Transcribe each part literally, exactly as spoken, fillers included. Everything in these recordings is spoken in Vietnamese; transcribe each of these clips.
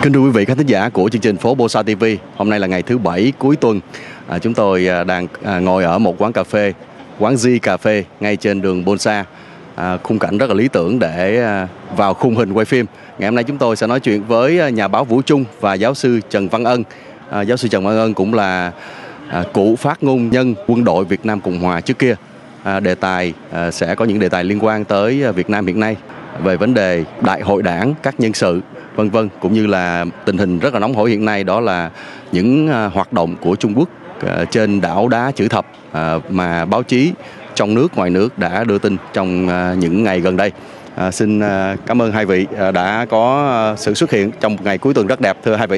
Kính thưa quý vị khán thính giả của chương trình Phố Bosa ti vi, hôm nay là ngày thứ bảy cuối tuần. À, chúng tôi đang à, ngồi ở một quán cà phê, quán G Cà phê ngay trên đường Bosa. À, khung cảnh rất là lý tưởng để à, vào khung hình quay phim. Ngày hôm nay chúng tôi sẽ nói chuyện với nhà báo Vũ Trung và giáo sư Trần Văn Ân. À, giáo sư Trần Văn Ân cũng là à, cựu phát ngôn nhân quân đội Việt Nam Cộng Hòa trước kia. À, đề tài à, sẽ có những đề tài liên quan tới Việt Nam hiện nay về vấn đề đại hội đảng, các nhân sự, vân vân, cũng như là tình hình rất là nóng hổi hiện nay, đó là những uh, hoạt động của Trung Quốc uh, trên đảo đá chữ thập uh, mà báo chí trong nước ngoài nước đã đưa tin trong uh, những ngày gần đây. Uh, xin uh, cảm ơn hai vị uh, đã có uh, sự xuất hiện trong một ngày cuối tuần rất đẹp, thưa hai vị.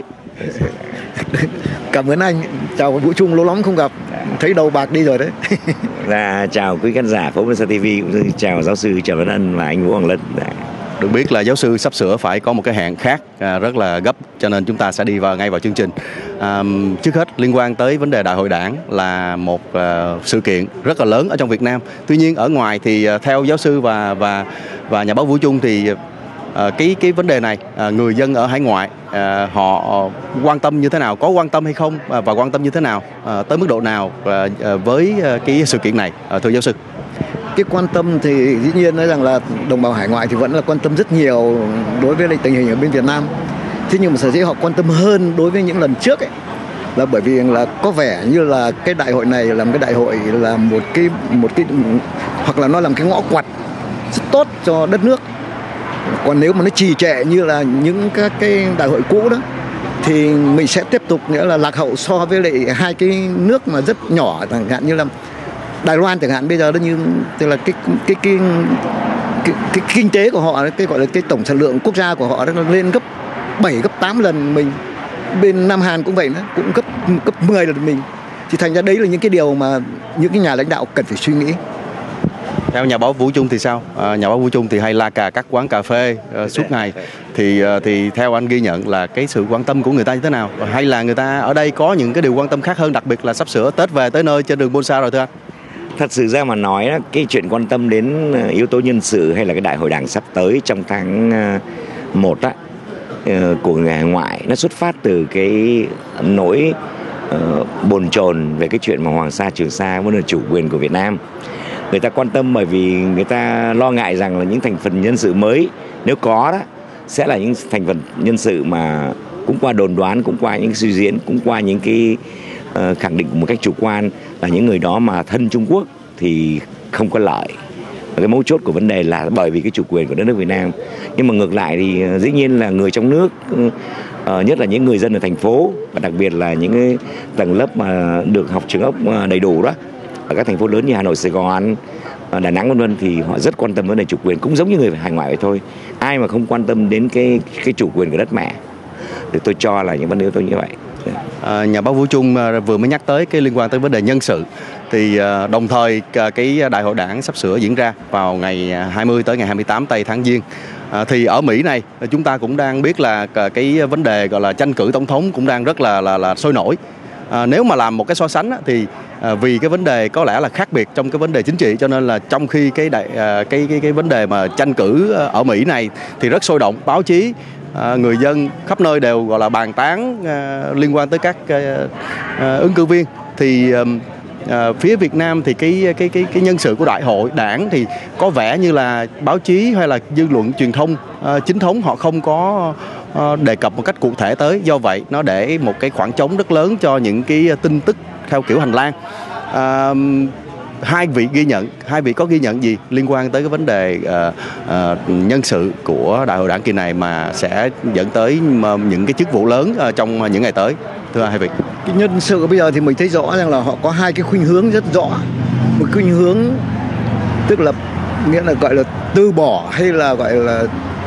Cảm ơn anh. Chào Vũ Trung, lâu lắm không gặp, thấy đầu bạc đi rồi đấy. Dạ, chào quý khán giả Phố Bosa ti vi, cũng như chào giáo sư Trần Văn Ân và anh Vũ Hoàng Lân. Dạ. Được biết là giáo sư sắp sửa phải có một cái hẹn khác à, rất là gấp, cho nên chúng ta sẽ đi vào ngay vào chương trình. À, trước hết liên quan tới vấn đề đại hội đảng là một à, sự kiện rất là lớn ở trong Việt Nam. Tuy nhiên ở ngoài thì à, theo giáo sư và và và nhà báo Vũ Trung thì à, cái cái vấn đề này à, người dân ở hải ngoại à, họ quan tâm như thế nào, có quan tâm hay không à, và quan tâm như thế nào, à, tới mức độ nào à, à, với à, cái sự kiện này, à, thưa giáo sư? Cái quan tâm thì dĩ nhiên nói rằng là đồng bào hải ngoại thì vẫn là quan tâm rất nhiều đối với tình hình ở bên Việt Nam. Thế nhưng mà sở dĩ họ quan tâm hơn đối với những lần trước ấy là bởi vì là có vẻ như là cái đại hội này là một cái đại hội là một cái một cái hoặc là nó làm cái ngõ quặt rất tốt cho đất nước. Còn nếu mà nó trì trệ như là những các cái đại hội cũ đó thì mình sẽ tiếp tục nghĩa là lạc hậu so với lại hai cái nước mà rất nhỏ, chẳng hạn như là Đài Loan chẳng hạn. Bây giờ nó như tức là cái cái cái cái, cái kinh tế của họ, cái gọi là cái tổng sản lượng quốc gia của họ nó lên gấp bảy gấp tám lần mình. Bên Nam Hàn cũng vậy nữa, cũng gấp gấp mười lần mình. Thì thành ra đấy là những cái điều mà những cái nhà lãnh đạo cần phải suy nghĩ. Theo nhà báo Vũ Trung thì sao? À, nhà báo Vũ Trung thì hay la cà các quán cà phê uh, suốt ngày. Thì uh, thì theo anh ghi nhận là cái sự quan tâm của người ta như thế nào? Hay là người ta ở đây có những cái điều quan tâm khác hơn, đặc biệt là sắp sửa Tết về tới nơi trên đường Bosa rồi thưa anh? Thật sự ra mà nói, cái chuyện quan tâm đến yếu tố nhân sự hay là cái đại hội đảng sắp tới trong tháng một á, của người hải ngoại, nó xuất phát từ cái nỗi uh, bồn chồn về cái chuyện mà Hoàng Sa Trường Sa vẫn là chủ quyền của Việt Nam. Người ta quan tâm bởi vì người ta lo ngại rằng là những thành phần nhân sự mới nếu có đó sẽ là những thành phần nhân sự mà cũng qua đồn đoán, cũng qua những suy diễn, cũng qua những cái uh, khẳng định một cách chủ quan là những người đó mà thân Trung Quốc thì không có lợi. Và cái mấu chốt của vấn đề là bởi vì cái chủ quyền của đất nước Việt Nam. Nhưng mà ngược lại thì dĩ nhiên là người trong nước, uh, nhất là những người dân ở thành phố, và đặc biệt là những cái tầng lớp mà được học trường ốc đầy đủ đó ở các thành phố lớn như Hà Nội, Sài Gòn, Đà Nẵng vân vân, thì họ rất quan tâm vấn đề chủ quyền, cũng giống như người hải ngoại vậy thôi. Ai mà không quan tâm đến cái cái chủ quyền của đất mẹ thì tôi cho là những vấn đề tôi như vậy. À, nhà báo Vũ Trung vừa mới nhắc tới cái liên quan tới vấn đề nhân sự, thì đồng thời cái đại hội đảng sắp sửa diễn ra vào ngày hai mươi tới ngày hai mươi tám tây tháng Giêng. À, thì ở Mỹ này chúng ta cũng đang biết là cái vấn đề gọi là tranh cử tổng thống cũng đang rất là là, là sôi nổi. À, nếu mà làm một cái so sánh á, thì à, vì cái vấn đề có lẽ là khác biệt trong cái vấn đề chính trị, cho nên là trong khi cái đại à, cái cái cái vấn đề mà tranh cử ở Mỹ này thì rất sôi động, báo chí, à, người dân khắp nơi đều gọi là bàn tán à, liên quan tới các à, à, ứng cử viên. Thì à, à, phía Việt Nam thì cái cái cái cái nhân sự của đại hội đảng thì có vẻ như là báo chí hay là dư luận truyền thông à, chính thống họ không có đề cập một cách cụ thể tới. Do vậy nó để một cái khoảng trống rất lớn cho những cái tin tức theo kiểu hành lang. À, hai vị ghi nhận, hai vị có ghi nhận gì liên quan tới cái vấn đề uh, uh, nhân sự của đại hội đảng kỳ này mà sẽ dẫn tới những cái chức vụ lớn uh, trong những ngày tới, thưa hai vị? Cái nhân sự bây giờ thì mình thấy rõ rằng là họ có hai cái khuynh hướng rất rõ. Một khuynh hướng tức là nghĩa là gọi là từ bỏ hay là gọi là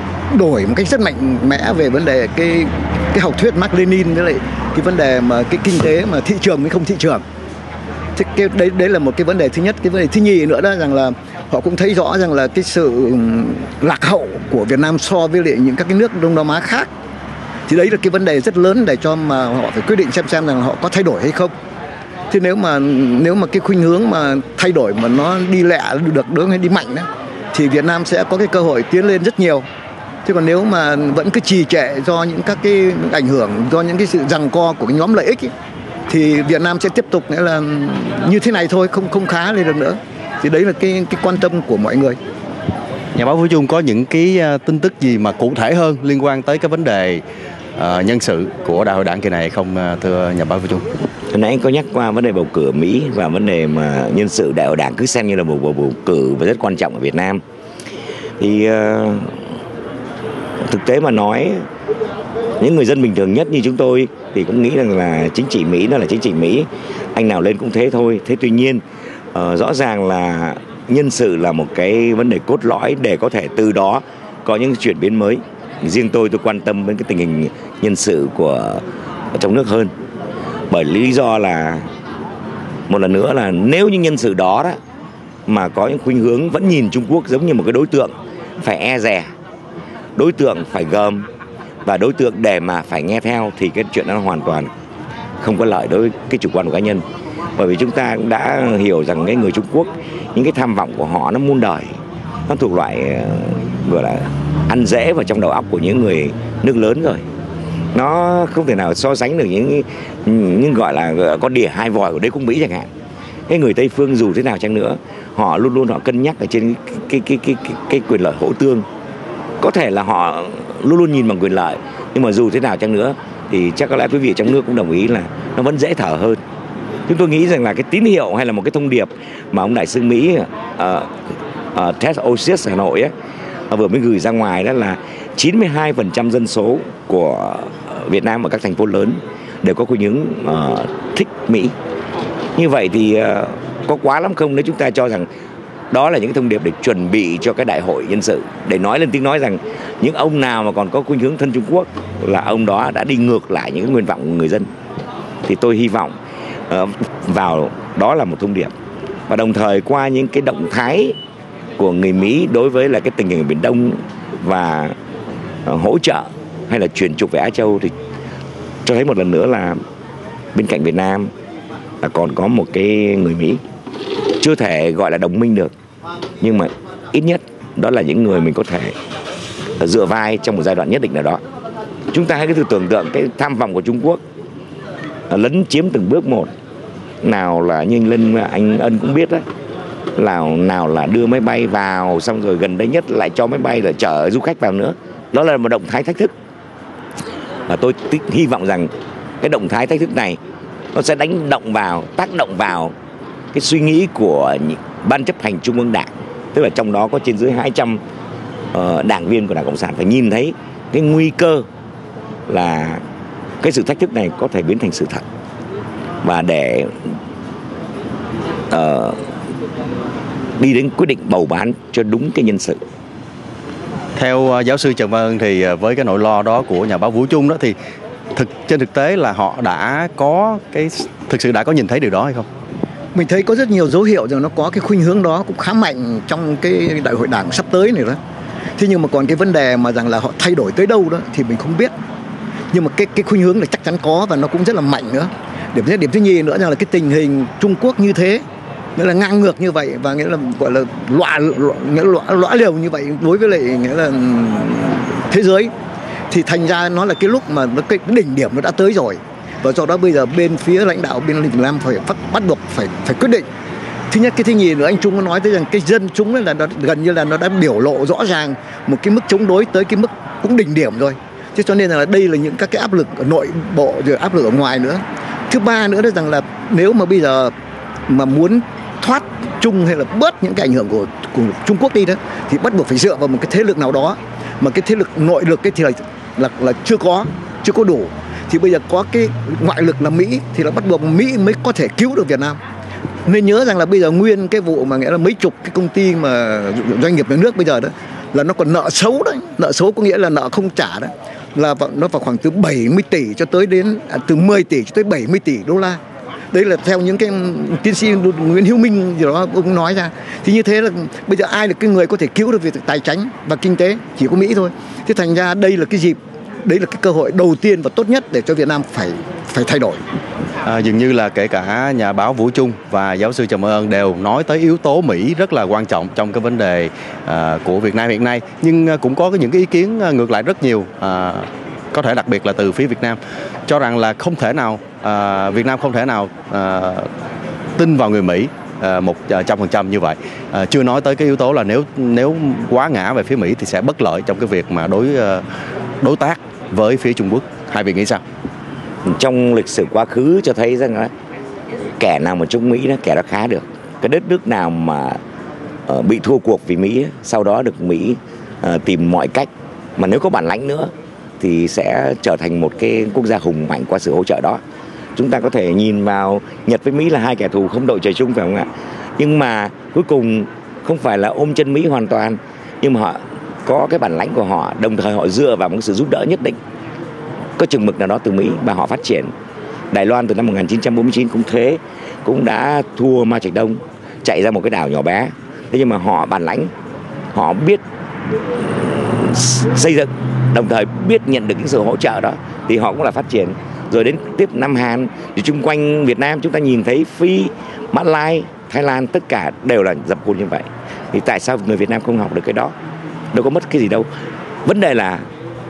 đổi một cách rất mạnh mẽ về vấn đề cái cái học thuyết Mác Lênin với lại cái vấn đề mà cái kinh tế mà thị trường với không thị trường. Thế cái đấy đấy là một cái vấn đề thứ nhất. Cái vấn đề thứ nhì nữa đó rằng là họ cũng thấy rõ rằng là cái sự lạc hậu của Việt Nam so với lại những các cái nước Đông Nam Á khác. Thì đấy là cái vấn đề rất lớn để cho mà họ phải quyết định xem xem rằng họ có thay đổi hay không. Thế nếu mà nếu mà cái khuynh hướng mà thay đổi mà nó đi lẹ được hướng hay đi mạnh đó, thì Việt Nam sẽ có cái cơ hội tiến lên rất nhiều. Thế còn nếu mà vẫn cứ trì trệ do những các cái ảnh hưởng, do những cái sự giằng co của cái nhóm lợi ích ấy, thì Việt Nam sẽ tiếp tục nghĩa là như thế này thôi, không không khá lên được nữa. Thì đấy là cái cái quan tâm của mọi người. Nhà báo Vũ Trung có những cái tin tức gì mà cụ thể hơn liên quan tới cái vấn đề uh, nhân sự của đại hội đảng kỳ này không, thưa nhà báo Vũ Trung? Hồi nãy anh có nhắc qua vấn đề bầu cử ở Mỹ và vấn đề mà nhân sự đại hội đảng cứ xem như là một bầu, bầu cử và rất quan trọng ở Việt Nam. Thì uh, thực tế mà nói, những người dân bình thường nhất như chúng tôi thì cũng nghĩ rằng là chính trị Mỹ nó là chính trị Mỹ, anh nào lên cũng thế thôi. Thế tuy nhiên uh, rõ ràng là nhân sự là một cái vấn đề cốt lõi để có thể từ đó có những chuyển biến mới. Riêng tôi tôi quan tâm đến cái tình hình nhân sự của trong nước hơn, bởi lý do là một lần nữa là nếu như nhân sự đó đó mà có những khuynh hướng vẫn nhìn Trung Quốc giống như một cái đối tượng phải e dè, đối tượng phải gờm và đối tượng để mà phải nghe theo, thì cái chuyện đó hoàn toàn không có lợi đối với cái chủ quan của cá nhân. Bởi vì chúng ta cũng đã hiểu rằng cái người Trung Quốc, những cái tham vọng của họ nó muôn đời, nó thuộc loại gọi là ăn dễ vào trong đầu óc của những người nước lớn rồi. Nó không thể nào so sánh được những những gọi là con đỉa hai vòi của đế quốc Mỹ chẳng hạn. Cái người Tây phương dù thế nào chăng nữa, họ luôn luôn họ cân nhắc ở trên cái cái cái cái, cái quyền lợi hỗ tương. Có thể là họ luôn luôn nhìn bằng quyền lợi, nhưng mà dù thế nào chăng nữa thì chắc có lẽ quý vị trong nước cũng đồng ý là nó vẫn dễ thở hơn. Chúng tôi nghĩ rằng là cái tín hiệu hay là một cái thông điệp mà ông đại sứ Mỹ uh, uh, Ted Osius Hà Nội ấy, uh, vừa mới gửi ra ngoài, đó là chín mươi hai phần trăm dân số của Việt Nam ở các thành phố lớn đều có khuynh hướng uh, thích Mỹ. Như vậy thì uh, có quá lắm không nếu chúng ta cho rằng đó là những thông điệp để chuẩn bị cho cái đại hội nhân sự, để nói lên tiếng nói rằng những ông nào mà còn có khuynh hướng thân Trung Quốc là ông đó đã đi ngược lại những cái nguyện vọng của người dân. Thì tôi hy vọng uh, vào đó là một thông điệp, và đồng thời qua những cái động thái của người Mỹ đối với là cái tình hình ở Biển Đông và uh, hỗ trợ hay là chuyển trục về Á Châu, thì cho thấy một lần nữa là bên cạnh Việt Nam là còn có một cái người Mỹ chưa thể gọi là đồng minh được, nhưng mà ít nhất đó là những người mình có thể dựa vai trong một giai đoạn nhất định nào đó. Chúng ta hãy cứ thử tưởng tượng cái tham vọng của Trung Quốc lấn chiếm từng bước một, nào là như anh Linh anh Ân cũng biết đấy, là nào là đưa máy bay vào, xong rồi gần đây nhất lại cho máy bay là chở du khách vào nữa. Đó là một động thái thách thức, và tôi hy vọng rằng cái động thái thách thức này nó sẽ đánh động vào, tác động vào cái suy nghĩ của Ban chấp hành Trung ương Đảng, tức là trong đó có trên dưới hai trăm uh, đảng viên của Đảng Cộng sản phải nhìn thấy cái nguy cơ là cái sự thách thức này có thể biến thành sự thật, và để uh, đi đến quyết định bầu bán cho đúng cái nhân sự. Theo uh, giáo sư Trần Văn Ân thì uh, với cái nỗi lo đó của nhà báo Vũ Trung đó, thì thực trên thực tế là họ đã có cái thực sự đã có nhìn thấy điều đó hay không? Mình thấy có rất nhiều dấu hiệu rằng nó có cái khuynh hướng đó cũng khá mạnh trong cái đại hội đảng sắp tới này đó. Thế nhưng mà còn cái vấn đề mà rằng là họ thay đổi tới đâu đó thì mình không biết. Nhưng mà cái cái khuynh hướng là chắc chắn có, và nó cũng rất là mạnh nữa. Điểm thứ điểm thứ nhì nữa là cái tình hình Trung Quốc như thế, nghĩa là ngang ngược như vậy, và nghĩa là gọi là lõa nghĩa là lõa, lõa liều như vậy đối với lại nghĩa là thế giới, thì thành ra nó là cái lúc mà nó cái đỉnh điểm nó đã tới rồi. Và do đó bây giờ bên phía lãnh đạo bên Việt Nam phải bắt, bắt buộc phải phải quyết định. Thứ nhất, cái thứ nhì nữa anh Trung có nói tới rằng cái dân chúng là nó, gần như là nó đã biểu lộ rõ ràng một cái mức chống đối tới cái mức cũng đỉnh điểm rồi. Thế cho nên là đây là những các cái áp lực ở nội bộ rồi áp lực ở ngoài nữa. Thứ ba nữa là rằng là nếu mà bây giờ mà muốn thoát chung hay là bớt những cái ảnh hưởng của, của Trung Quốc đi đó, thì bắt buộc phải dựa vào một cái thế lực nào đó, mà cái thế lực nội lực cái thì là, là, là chưa có chưa có đủ. Thì bây giờ có cái ngoại lực là Mỹ, thì là bắt buộc Mỹ mới có thể cứu được Việt Nam. Nên nhớ rằng là bây giờ nguyên cái vụ mà nghĩa là mấy chục cái công ty mà doanh nghiệp nhà nước bây giờ đó là nó còn nợ xấu đấy. Nợ xấu có nghĩa là nợ không trả đấy, là nó vào khoảng từ bảy mươi tỷ cho tới đến à, từ mười tỷ cho tới bảy mươi tỷ đô la. Đấy là theo những cái tiến sĩ Nguyễn Hữu Minh gì đó ông nói ra. Thì như thế là bây giờ ai là cái người có thể cứu được việc tài chính và kinh tế, chỉ có Mỹ thôi. Thế thành ra đây là cái dịp, đấy là cái cơ hội đầu tiên và tốt nhất để cho Việt Nam phải phải thay đổi. À, dường như là kể cả nhà báo Vũ Trung và giáo sư Trần Văn Ơn đều nói tới yếu tố Mỹ rất là quan trọng trong cái vấn đề à, của Việt Nam hiện nay, nhưng cũng có những cái ý kiến ngược lại rất nhiều, à, có thể đặc biệt là từ phía Việt Nam cho rằng là không thể nào à, Việt Nam không thể nào à, tin vào người Mỹ một trăm phần trăm như vậy. À, chưa nói tới cái yếu tố là nếu nếu quá ngã về phía Mỹ thì sẽ bất lợi trong cái việc mà đối đối tác với phía Trung Quốc. Hai vị nghĩ sao? Trong lịch sử quá khứ cho thấy rằng là kẻ nào mà chống Mỹ đó, kẻ đó khá được. Cái đất nước nào mà uh, bị thua cuộc vì Mỹ, sau đó được Mỹ uh, tìm mọi cách, mà nếu có bản lãnh nữa thì sẽ trở thành một cái quốc gia hùng mạnh qua sự hỗ trợ đó. Chúng ta có thể nhìn vào Nhật với Mỹ là hai kẻ thù không đội trời chung, phải không ạ? Nhưng mà cuối cùng không phải là ôm chân Mỹ hoàn toàn, nhưng mà họ có cái bản lãnh của họ, đồng thời họ dựa vào một sự giúp đỡ nhất định, có chừng mực nào đó từ Mỹ và họ phát triển. Đài Loan từ năm một nghìn chín trăm bốn mươi chín cũng thế, cũng đã thua Mao Trạch Đông, chạy ra một cái đảo nhỏ bé. Thế nhưng mà họ bản lãnh, họ biết xây dựng, đồng thời biết nhận được những sự hỗ trợ đó, thì họ cũng là phát triển. Rồi đến tiếp Nam Hàn, thì chung quanh Việt Nam chúng ta nhìn thấy Phi, Mã Lai, Thái Lan, tất cả đều là dập khuôn như vậy. Thì tại sao người Việt Nam không học được cái đó? Đâu có mất cái gì đâu. Vấn đề là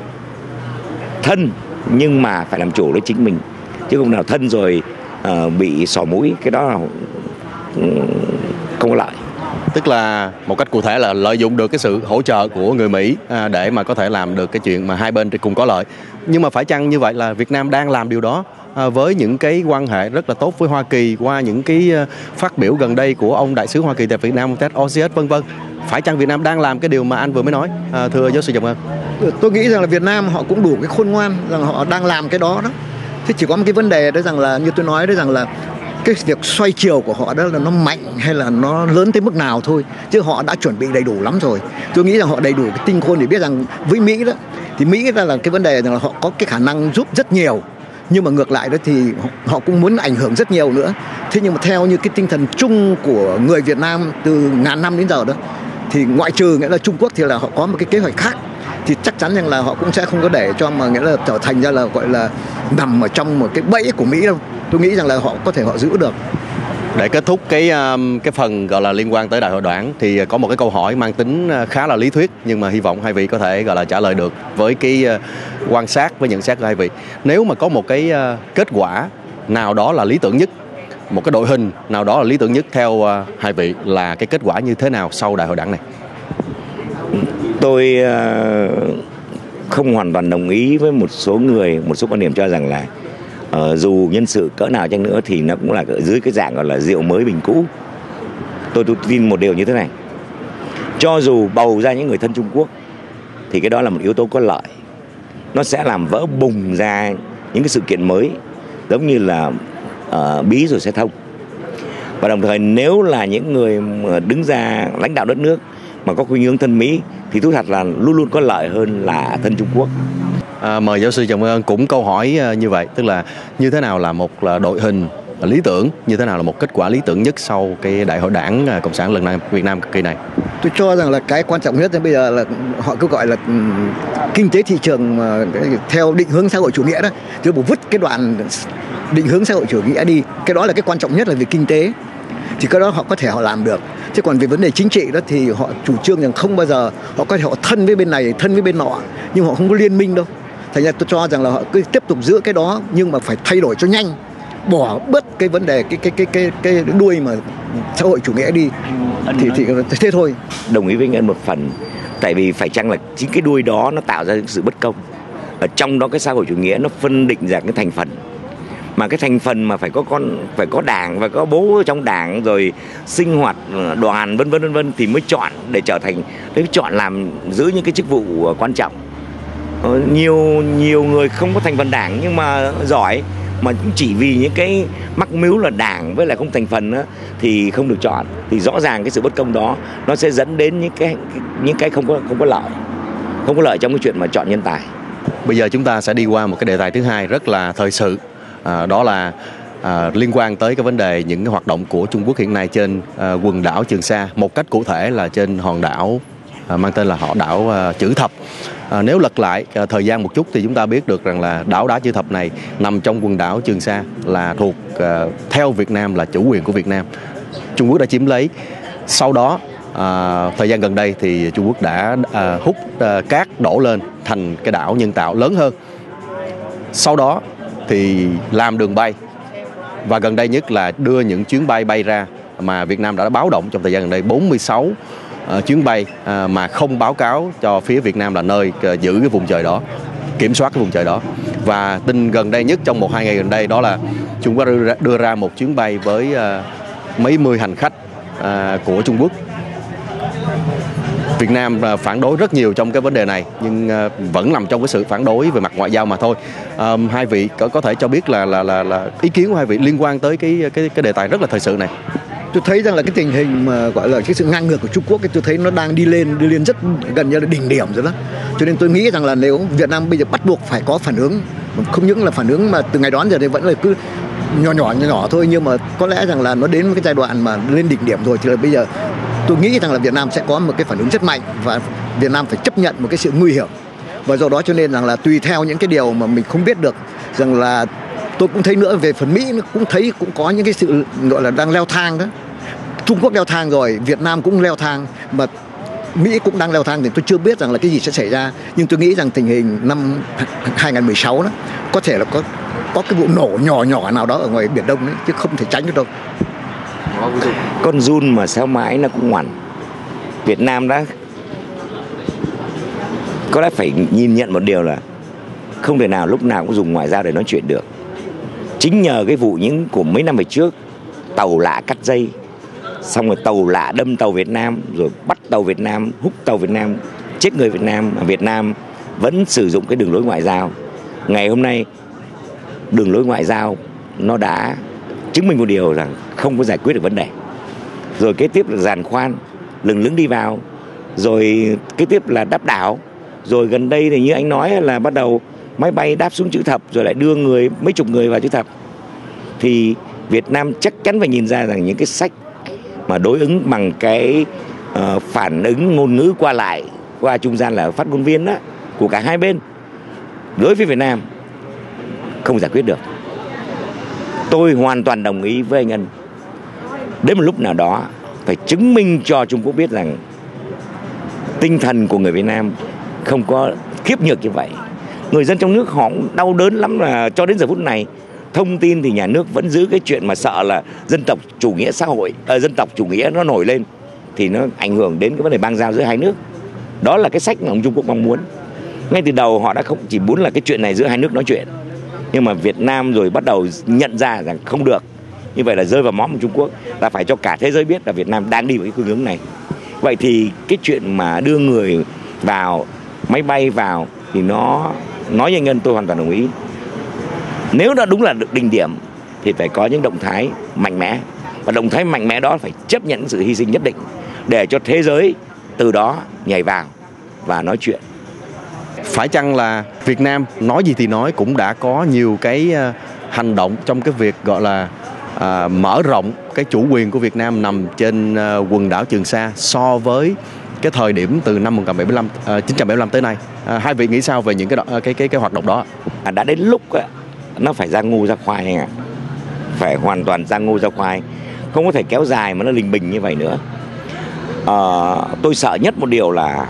thân nhưng mà phải làm chủ lấy chính mình, chứ không nào thân rồi uh, bị xỏ mũi, cái đó là um, không có lợi. Tức là một cách cụ thể là lợi dụng được cái sự hỗ trợ của người Mỹ à, để mà có thể làm được cái chuyện mà hai bên cùng có lợi. Nhưng mà phải chăng như vậy là Việt Nam đang làm điều đó à, với những cái quan hệ rất là tốt với Hoa Kỳ, qua những cái uh, phát biểu gần đây của ông đại sứ Hoa Kỳ tại Việt Nam, Ted Osius vân vân. Phải chăng Việt Nam đang làm cái điều mà anh vừa mới nói, à, thưa giáo sư Trần Ơn? Tôi nghĩ rằng là Việt Nam họ cũng đủ cái khôn ngoan rằng họ đang làm cái đó đó. Thế chỉ có một cái vấn đề đó rằng là như tôi nói đấy, rằng là cái việc xoay chiều của họ đó là nó mạnh hay là nó lớn tới mức nào thôi, chứ họ đã chuẩn bị đầy đủ lắm rồi. Tôi nghĩ rằng họ đầy đủ cái tinh khôn để biết rằng với Mỹ đó thì Mỹ ra là cái vấn đề rằng là họ có cái khả năng giúp rất nhiều, nhưng mà ngược lại đó thì họ cũng muốn ảnh hưởng rất nhiều nữa. Thế nhưng mà theo như cái tinh thần chung của người Việt Nam từ ngàn năm đến giờ đó, thì ngoại trừ nghĩa là Trung Quốc thì là họ có một cái kế hoạch khác, thì chắc chắn rằng là họ cũng sẽ không có để cho mà nghĩa là trở thành ra là gọi là nằm ở trong một cái bẫy của Mỹ đâu. Tôi nghĩ rằng là họ có thể họ giữ được. Để kết thúc cái cái phần gọi là liên quan tới đại hội Đảng thì có một cái câu hỏi mang tính khá là lý thuyết, nhưng mà hy vọng hai vị có thể gọi là trả lời được với cái quan sát, với nhận xét của hai vị. Nếu mà có một cái kết quả nào đó là lý tưởng nhất, một cái đội hình nào đó là lý tưởng nhất theo hai vị, là cái kết quả như thế nào sau đại hội Đảng này? Tôi không hoàn toàn đồng ý với một số người, một số quan điểm cho rằng là uh, dù nhân sự cỡ nào chăng nữa thì nó cũng là ở dưới cái dạng gọi là rượu mới bình cũ. Tôi, tôi tin một điều như thế này: cho dù bầu ra những người thân Trung Quốc thì cái đó là một yếu tố có lợi, nó sẽ làm vỡ bùng ra những cái sự kiện mới, giống như là uh, bí rồi sẽ thông. Và đồng thời nếu là những người đứng ra lãnh đạo đất nước mà có khuynh hướng thân Mỹ thì thú thật là luôn luôn có lợi hơn là thân Trung Quốc. À, mời giáo sư Trần Ơn cũng câu hỏi như vậy, tức là như thế nào là một là đội hình lý tưởng, như thế nào là một kết quả lý tưởng nhất sau cái đại hội Đảng Cộng sản lần này Việt Nam kỳ này? Tôi cho rằng là cái quan trọng nhất bây giờ là họ cứ gọi là kinh tế thị trường mà theo định hướng xã hội chủ nghĩa đó, chứ bộ vứt cái đoạn định hướng xã hội chủ nghĩa đi, cái đó là cái quan trọng nhất là về kinh tế, thì cái đó họ có thể họ làm được. Chứ còn về vấn đề chính trị đó thì họ chủ trương rằng không bao giờ họ có thể họ thân với bên này, thân với bên nọ, nhưng họ không có liên minh đâu. Thành ra tôi cho rằng là họ cứ tiếp tục giữ cái đó, nhưng mà phải thay đổi cho nhanh, bỏ bớt cái vấn đề cái cái cái cái cái đuôi mà xã hội chủ nghĩa đi, thì thì thế thôi. Đồng ý với anh một phần, tại vì phải chăng là chính cái đuôi đó nó tạo ra sự bất công. Ở trong đó cái xã hội chủ nghĩa nó phân định ra cái thành phần, mà cái thành phần mà phải có con, phải có đảng, phải có bố trong đảng, rồi sinh hoạt đoàn vân vân vân vân thì mới chọn để trở thành, để chọn làm giữ những cái chức vụ quan trọng. Ờ, nhiều nhiều người không có thành phần đảng nhưng mà giỏi, mà cũng chỉ vì những cái mắc mưu là đảng với lại không thành phần đó, thì không được chọn. Thì rõ ràng cái sự bất công đó nó sẽ dẫn đến những cái những cái không có không có lợi, không có lợi trong cái chuyện mà chọn nhân tài. Bây giờ chúng ta sẽ đi qua một cái đề tài thứ hai rất là thời sự, à, đó là à, liên quan tới cái vấn đề những cái hoạt động của Trung Quốc hiện nay trên à, quần đảo Trường Sa, một cách cụ thể là trên hòn đảo à, mang tên là họ đảo à, Chữ Thập. À, nếu lật lại à, thời gian một chút thì chúng ta biết được rằng là đảo Đá Chữ Thập này nằm trong quần đảo Trường Sa, là thuộc à, theo Việt Nam là chủ quyền của Việt Nam. Trung Quốc đã chiếm lấy. Sau đó à, thời gian gần đây thì Trung Quốc đã à, hút à, cát đổ lên thành cái đảo nhân tạo lớn hơn. Sau đó thì làm đường bay, và gần đây nhất là đưa những chuyến bay bay ra mà Việt Nam đã báo động trong thời gian gần đây, bốn mươi sáu uh, chuyến bay uh, mà không báo cáo cho phía Việt Nam là nơi uh, giữ cái vùng trời đó, kiểm soát cái vùng trời đó. Và tin gần đây nhất trong một hai ngày gần đây đó là Trung Quốc đưa ra, đưa ra một chuyến bay với uh, mấy mươi hành khách uh, của Trung Quốc. Việt Nam uh, phản đối rất nhiều trong cái vấn đề này, nhưng uh, vẫn nằm trong cái sự phản đối về mặt ngoại giao mà thôi. Um, hai vị có có thể cho biết là là là là ý kiến của hai vị liên quan tới cái cái cái đề tài rất là thời sự này. Tôi thấy rằng là cái tình hình mà gọi là cái sự ngang ngược của Trung Quốc, cái tôi thấy nó đang đi lên đi lên rất gần như là đỉnh điểm rồi đó. Cho nên tôi nghĩ rằng là nếu Việt Nam bây giờ bắt buộc phải có phản ứng, không những là phản ứng mà từ ngày đó đến giờ thì vẫn là cứ nhỏ nhỏ nhỏ nhỏ thôi, nhưng mà có lẽ rằng là nó đến cái giai đoạn mà lên đỉnh điểm rồi thì là bây giờ tôi nghĩ rằng là Việt Nam sẽ có một cái phản ứng rất mạnh, và Việt Nam phải chấp nhận một cái sự nguy hiểm. Và do đó cho nên rằng là tùy theo những cái điều mà mình không biết được, rằng là tôi cũng thấy nữa về phần Mỹ nó cũng thấy cũng có những cái sự gọi là đang leo thang đó. Trung Quốc leo thang rồi, Việt Nam cũng leo thang, mà Mỹ cũng đang leo thang, thì tôi chưa biết rằng là cái gì sẽ xảy ra. Nhưng tôi nghĩ rằng tình hình năm hai không một sáu đó có thể là có có cái vụ nổ nhỏ nhỏ nào đó ở ngoài Biển Đông đấy, chứ không thể tránh được đâu. Con giun mà sao mãi nó cũng ngoằn. Việt Nam đã có lẽ phải nhìn nhận một điều là không thể nào lúc nào cũng dùng ngoại giao để nói chuyện được. Chính nhờ cái vụ những của mấy năm về trước, tàu lạ cắt dây, xong rồi tàu lạ đâm tàu Việt Nam, rồi bắt tàu Việt Nam, hút tàu Việt Nam, chết người Việt Nam, mà Việt Nam vẫn sử dụng cái đường lối ngoại giao. Ngày hôm nay đường lối ngoại giao nó đã chứng minh một điều rằng không có giải quyết được vấn đề. Rồi kế tiếp là giàn khoan, lừng lững đi vào, rồi kế tiếp là đáp đảo, rồi gần đây thì như anh nói là bắt đầu máy bay đáp xuống Chữ Thập, rồi lại đưa người mấy chục người vào Chữ Thập. Thì Việt Nam chắc chắn phải nhìn ra rằng những cái sách mà đối ứng bằng cái uh, phản ứng ngôn ngữ qua lại qua trung gian là phát ngôn viên đó của cả hai bên đối với Việt Nam không giải quyết được. Tôi hoàn toàn đồng ý với anh Ân, đến một lúc nào đó phải chứng minh cho Trung Quốc biết rằng tinh thần của người Việt Nam không có khiếp nhược như vậy. Người dân trong nước họ cũng đau đớn lắm, là cho đến giờ phút này thông tin thì nhà nước vẫn giữ cái chuyện mà sợ là dân tộc chủ nghĩa xã hội, à, dân tộc chủ nghĩa nó nổi lên thì nó ảnh hưởng đến cái vấn đề bang giao giữa hai nước. Đó là cái sách mà ông Trung Quốc mong muốn. Ngay từ đầu họ đã không chỉ muốn là cái chuyện này giữa hai nước nói chuyện, nhưng mà Việt Nam rồi bắt đầu nhận ra rằng không được. Như vậy là rơi vào móm của Trung Quốc, là phải cho cả thế giới biết là Việt Nam đang đi vào cái phương hướng này. Vậy thì cái chuyện mà đưa người vào, máy bay vào thì nó, nói như anh Ngân tôi hoàn toàn đồng ý. Nếu nó đúng là được đỉnh điểm thì phải có những động thái mạnh mẽ, và động thái mạnh mẽ đó phải chấp nhận sự hy sinh nhất định để cho thế giới từ đó nhảy vào và nói chuyện. Phải chăng là Việt Nam nói gì thì nói cũng đã có nhiều cái uh, hành động trong cái việc gọi là uh, mở rộng cái chủ quyền của Việt Nam nằm trên uh, quần đảo Trường Sa so với cái thời điểm từ năm một nghìn chín trăm bảy mươi lăm, uh, chín trăm bảy mươi lăm tới nay. Uh, hai vị nghĩ sao về những cái đó, cái cái cái hoạt động đó? À, đã đến lúc uh, nó phải ra ngu ra khoai anh ạ. Phải hoàn toàn ra ngu ra khoai, không có thể kéo dài mà nó lình bình như vậy nữa. Uh, tôi sợ nhất một điều là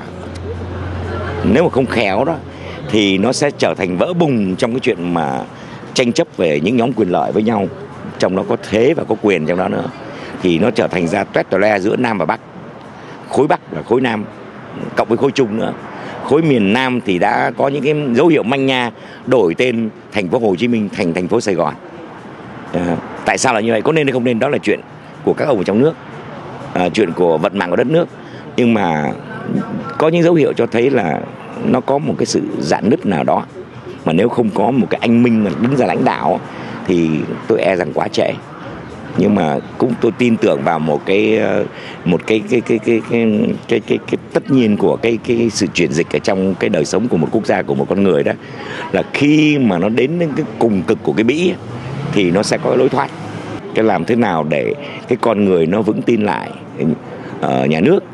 nếu mà không khéo đó thì nó sẽ trở thành vỡ bùng trong cái chuyện mà tranh chấp về những nhóm quyền lợi với nhau, trong đó có thế và có quyền trong đó nữa, thì nó trở thành ra toét tòe le giữa Nam và Bắc, khối Bắc và khối Nam cộng với khối Trung nữa. Khối miền Nam thì đã có những cái dấu hiệu manh nha đổi tên thành phố Hồ Chí Minh thành thành phố Sài Gòn. À, tại sao là như vậy, có nên hay không nên đó là chuyện của các ông ở trong nước, à, chuyện của vận mạng của đất nước. Nhưng mà có những dấu hiệu cho thấy là nó có một cái sự rạn nứt nào đó, mà nếu không có một cái anh Minh mà đứng ra lãnh đạo thì tôi e rằng quá trễ. Nhưng mà cũng tôi tin tưởng vào một cái một cái cái cái cái cái cái, cái, cái, cái tất nhiên của cái cái sự chuyển dịch ở trong cái đời sống của một quốc gia, của một con người, đó là khi mà nó đến đến cái cùng cực của cái bĩ thì nó sẽ có lối thoát. Cái làm thế nào để cái con người nó vững tin lại ở nhà nước,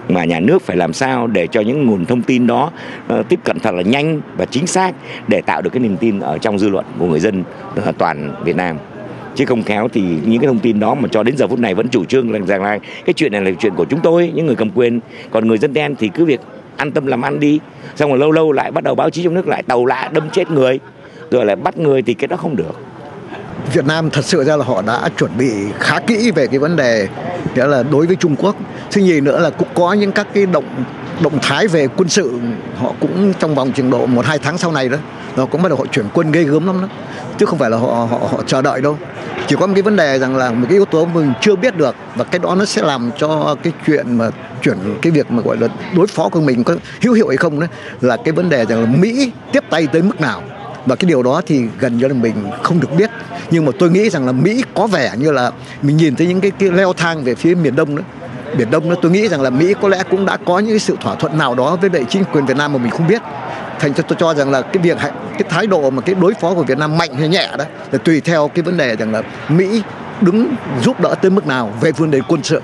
mà nhà nước phải làm sao để cho những nguồn thông tin đó uh, tiếp cận thật là nhanh và chính xác để tạo được cái niềm tin ở trong dư luận của người dân uh, toàn Việt Nam. Chứ không khéo thì những cái thông tin đó mà cho đến giờ phút này vẫn chủ trương rằng là cái chuyện này là chuyện của chúng tôi, những người cầm quyền, còn người dân đen thì cứ việc an tâm làm ăn đi, xong rồi lâu lâu lại bắt đầu báo chí trong nước lại tàu lạ đâm chết người, rồi lại bắt người, thì cái đó không được. Việt Nam thật sự ra là họ đã chuẩn bị khá kỹ về cái vấn đề đó là đối với Trung Quốc. Thứ nhì nữa là cũng có những các cái động động thái về quân sự, họ cũng trong vòng chừng độ một hai tháng sau này đó, nó cũng bắt đầu họ chuyển quân ghê gớm lắm đó, chứ không phải là họ họ họ chờ đợi đâu. Chỉ có một cái vấn đề rằng là một cái yếu tố mình chưa biết được, và cái đó nó sẽ làm cho cái chuyện mà chuyển cái việc mà gọi là đối phó của mình có hữu hiệu hay không đấy, là cái vấn đề rằng là Mỹ tiếp tay tới mức nào. Và cái điều đó thì gần như là mình không được biết. Nhưng mà tôi nghĩ rằng là Mỹ có vẻ như là mình nhìn thấy những cái, cái leo thang về phía miền Đông đó. Biển Đông đó, tôi nghĩ rằng là Mỹ có lẽ cũng đã có những cái sự thỏa thuận nào đó với lại chính quyền Việt Nam mà mình không biết. Thành cho tôi cho rằng là cái việc cái thái độ mà cái đối phó của Việt Nam mạnh hay nhẹ đó là tùy theo cái vấn đề rằng là Mỹ đứng giúp đỡ tới mức nào về vấn đề quân sự.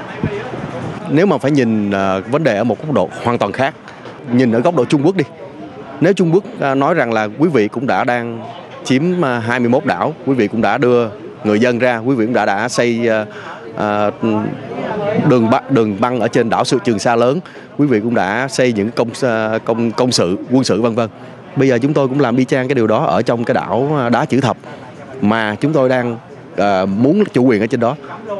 Nếu mà phải nhìn uh, vấn đề ở một góc độ hoàn toàn khác, nhìn ở góc độ Trung Quốc đi. Nếu Trung Quốc uh, nói rằng là quý vị cũng đã đang chiếm uh, hai mươi mốt đảo, quý vị cũng đã đưa người dân ra, quý vị cũng đã đã xây uh, uh, đường băng đường băng ở trên đảo sự Trường Sa lớn, quý vị cũng đã xây những công uh, công công sự quân sự vân vân. Bây giờ chúng tôi cũng làm y chang cái điều đó ở trong cái đảo đá chữ thập mà chúng tôi đang uh, muốn chủ quyền ở trên đó,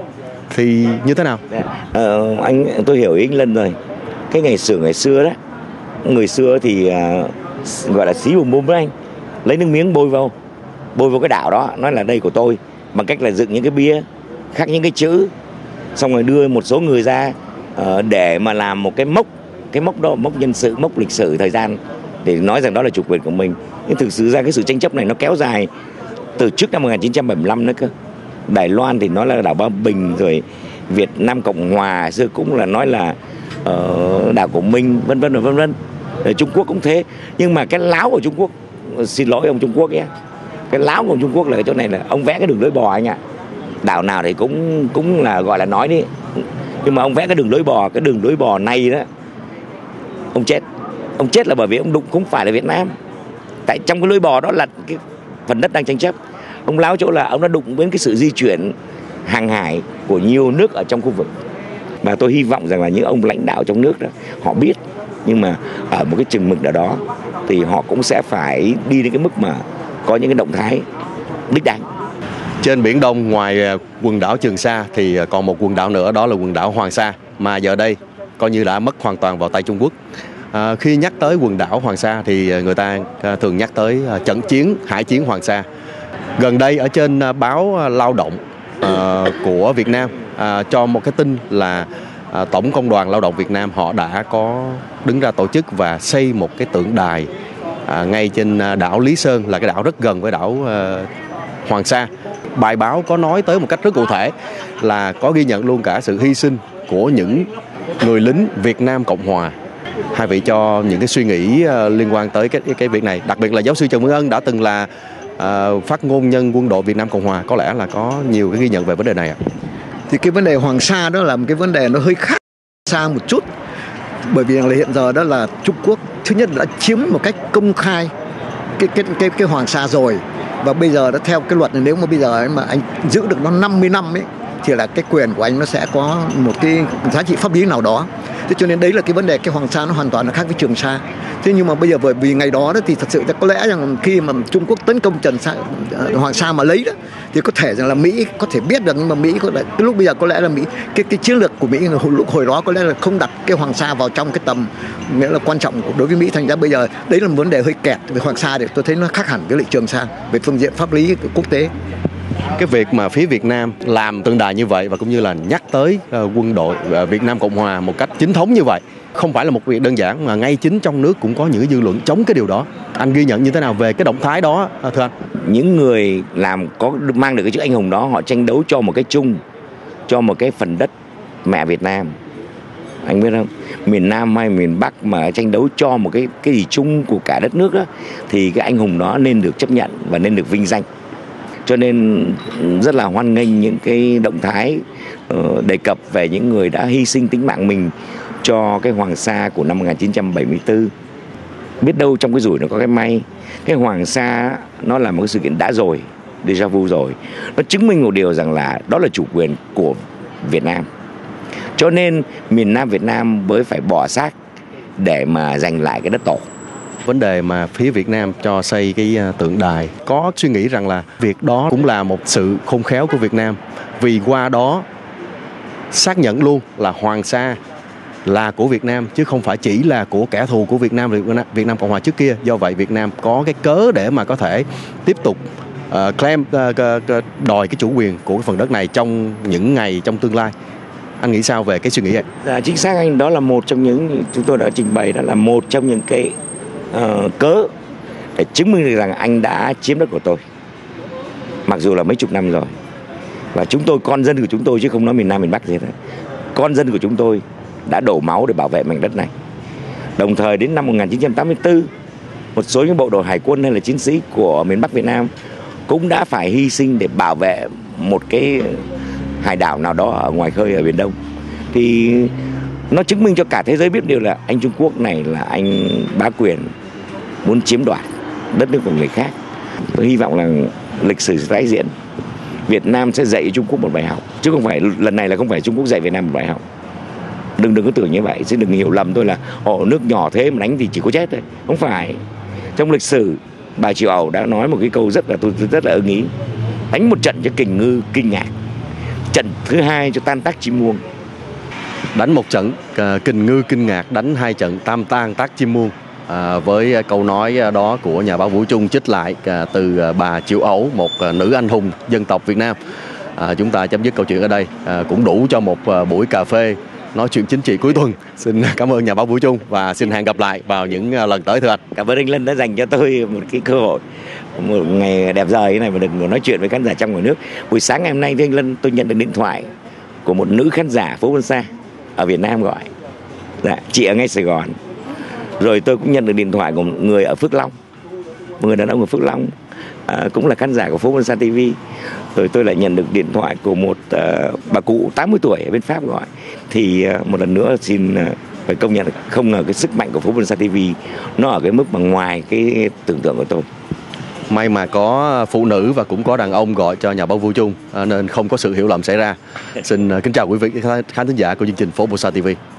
thì như thế nào? Ờ, anh tôi hiểu ý anh Lân rồi. Cái ngày xưa ngày xưa đó, người xưa thì uh, gọi là xí bùm bùm đấy anh, lấy nước miếng bôi vào bôi vào cái đảo đó, nói là đây của tôi, bằng cách là dựng những cái bia khắc những cái chữ, xong rồi đưa một số người ra uh, để mà làm một cái mốc, cái mốc đó mốc nhân sự, mốc lịch sử thời gian để nói rằng đó là chủ quyền của mình. Nhưng thực sự ra cái sự tranh chấp này nó kéo dài từ trước năm một nghìn chín trăm bảy mươi lăm nữa cơ. Đài Loan thì nói là đảo Ba Bình, rồi Việt Nam Cộng Hòa xưa cũng là nói là uh, đảo của mình, vân vân vân vân. Trung Quốc cũng thế. Nhưng mà cái láo của Trung Quốc, xin lỗi ông Trung Quốc nhé, cái láo của Trung Quốc là cái chỗ này là ông vẽ cái đường lưỡi bò anh ạ. Đảo nào thì cũng cũng là gọi là nói đi, nhưng mà ông vẽ cái đường lưỡi bò, cái đường lưỡi bò này đó, ông chết. Ông chết là bởi vì ông đụng không phải là Việt Nam. Tại trong cái lưỡi bò đó là cái phần đất đang tranh chấp. Ông láo chỗ là ông đã đụng đến cái sự di chuyển hàng hải của nhiều nước ở trong khu vực. Và tôi hy vọng rằng là những ông lãnh đạo trong nước đó họ biết, nhưng mà ở một cái chừng mực nào đó thì họ cũng sẽ phải đi đến cái mức mà có những cái động thái đích đáng. Trên Biển Đông, ngoài quần đảo Trường Sa thì còn một quần đảo nữa, đó là quần đảo Hoàng Sa, mà giờ đây coi như đã mất hoàn toàn vào tay Trung Quốc. À, khi nhắc tới quần đảo Hoàng Sa thì người ta thường nhắc tới trận chiến hải chiến Hoàng Sa. Gần đây ở trên báo Lao động uh, của Việt Nam uh, cho một cái tin là uh, Tổng Công đoàn Lao động Việt Nam họ đã có đứng ra tổ chức và xây một cái tượng đài uh, ngay trên đảo Lý Sơn, là cái đảo rất gần với đảo uh, Hoàng Sa. Bài báo có nói tới một cách rất cụ thể là có ghi nhận luôn cả sự hy sinh của những người lính Việt Nam Cộng Hòa. Hai vị cho những cái suy nghĩ uh, liên quan tới cái cái việc này, đặc biệt là giáo sư Trần Minh Ân đã từng là uh, phát ngôn nhân quân đội Việt Nam Cộng Hòa, có lẽ là có nhiều cái ghi nhận về vấn đề này ạ. Thì cái vấn đề Hoàng Sa đó là một cái vấn đề nó hơi khác xa một chút, bởi vì là hiện giờ đó là Trung Quốc thứ nhất đã chiếm một cách công khai cái cái cái cái Hoàng Sa rồi, và bây giờ nó theo cái luật này, nếu mà bây giờ ấy mà anh giữ được nó năm mươi năm ấy thì là cái quyền của anh nó sẽ có một cái giá trị pháp lý nào đó. Thế cho nên đấy là cái vấn đề, cái Hoàng Sa nó hoàn toàn là khác với Trường Sa. Thế nhưng mà bây giờ bởi vì ngày đó đó thì thật sự có lẽ rằng khi mà Trung Quốc tấn công Trần Sa, Hoàng Sa mà lấy đó thì có thể rằng là Mỹ có thể biết được, nhưng mà Mỹ có lẽ cái lúc bây giờ có lẽ là Mỹ cái cái chiến lược của Mỹ lúc hồi đó có lẽ là không đặt cái Hoàng Sa vào trong cái tầm nghĩa là quan trọng đối với Mỹ, thành ra bây giờ đấy là một vấn đề hơi kẹt về Hoàng Sa, để tôi thấy nó khác hẳn với lại Trường Sa về phương diện pháp lý quốc tế. Cái việc mà phía Việt Nam làm tượng đài như vậy và cũng như là nhắc tới uh, quân đội uh, Việt Nam Cộng Hòa một cách chính thống như vậy không phải là một việc đơn giản, mà ngay chính trong nước cũng có những dư luận chống cái điều đó. Anh ghi nhận như thế nào về cái động thái đó uh, thưa anh? Những người làm có mang được cái chữ anh hùng đó, họ tranh đấu cho một cái chung, cho một cái phần đất mẹ Việt Nam. Anh biết không? Miền Nam hay miền Bắc mà tranh đấu cho một cái cái gì chung của cả đất nước đó, thì cái anh hùng đó nên được chấp nhận và nên được vinh danh. Cho nên rất là hoan nghênh những cái động thái uh, đề cập về những người đã hy sinh tính mạng mình cho cái Hoàng Sa của năm một nghìn chín trăm bảy mươi tư. Biết đâu trong cái rủi nó có cái may. Cái Hoàng Sa nó là một cái sự kiện đã rồi, déjà vu rồi. Nó chứng minh một điều rằng là đó là chủ quyền của Việt Nam. Cho nên miền Nam Việt Nam mới phải bỏ xác để mà giành lại cái đất tổ. Vấn đề mà phía Việt Nam cho xây cái tượng đài, có suy nghĩ rằng là việc đó cũng là một sự khôn khéo của Việt Nam, vì qua đó xác nhận luôn là Hoàng Sa là của Việt Nam chứ không phải chỉ là của kẻ thù của Việt Nam, Việt Nam Cộng Hòa trước kia. Do vậy Việt Nam có cái cớ để mà có thể tiếp tục uh, claim uh, uh, đòi cái chủ quyền của cái phần đất này trong những ngày trong tương lai. Anh nghĩ sao về cái suy nghĩ này? Dạ, chính xác anh, đó là một trong những chúng tôi đã trình bày, đó là một trong những cái uh, cớ để chứng minh được rằng anh đã chiếm đất của tôi, mặc dù là mấy chục năm rồi. Và chúng tôi, con dân của chúng tôi chứ không nói miền Nam miền Bắc gì hết, con dân của chúng tôi đã đổ máu để bảo vệ mảnh đất này. Đồng thời đến năm một nghìn chín trăm tám mươi tư, một số những bộ đội hải quân hay là chiến sĩ của miền Bắc Việt Nam cũng đã phải hy sinh để bảo vệ một cái hải đảo nào đó ở ngoài khơi ở Biển Đông. Thì nó chứng minh cho cả thế giới biết điều là anh Trung Quốc này là anh bá quyền, muốn chiếm đoạt đất nước của người khác. Tôi hy vọng là lịch sử sẽ tái diễn. Việt Nam sẽ dạy Trung Quốc một bài học, chứ không phải lần này là không phải Trung Quốc dạy Việt Nam một bài học. Đừng đừng có tưởng như vậy, chứ đừng hiểu lầm tôi là họ nước nhỏ thế mà đánh thì chỉ có chết thôi. Không phải. Trong lịch sử, bà Triệu Ẩu đã nói một cái câu rất là tôi rất là ưng ý: đánh một trận cho kình ngư kinh ngạc, trận thứ hai cho tan tác chim muông. Đánh một trận uh, kình ngư kinh ngạc, đánh hai trận tam tan tác chim muông. À, với câu nói đó của nhà báo Vũ Trung trích lại à, từ bà Triệu Ẩu, một à, nữ anh hùng dân tộc Việt Nam. À, chúng ta chấm dứt câu chuyện ở đây, à, cũng đủ cho một à, buổi cà phê nói chuyện chính trị cuối tuần. Xin cảm ơn nhà báo Vũ Trung và xin hẹn gặp lại vào những à, lần tới, thưa anh. Cảm ơn anh Lân đã dành cho tôi một cái cơ hội, một ngày đẹp trời thế này mà được nói chuyện với khán giả trong ngoài nước. Buổi sáng ngày hôm nay với anh Lân, tôi nhận được điện thoại của một nữ khán giả phố Vân Sa ở Việt Nam gọi. Dạ, chị ở ngay Sài Gòn. Rồi tôi cũng nhận được điện thoại của một người ở Phước Long, một người đàn ông ở Phước Long, à, cũng là khán giả của phố Vân Sa ti vi. Rồi tôi lại nhận được điện thoại của một uh, bà cụ tám mươi tuổi ở bên Pháp gọi. Thì uh, một lần nữa xin uh, phải công nhận không ngờ cái sức mạnh của phố Vân Sa ti vi nó ở cái mức mà ngoài cái tưởng tượng của tôi. May mà có phụ nữ và cũng có đàn ông gọi cho nhà báo Vũ Trung, nên không có sự hiểu lầm xảy ra. Xin kính chào quý vị khán thính giả của chương trình Phố Vân Sa ti vi.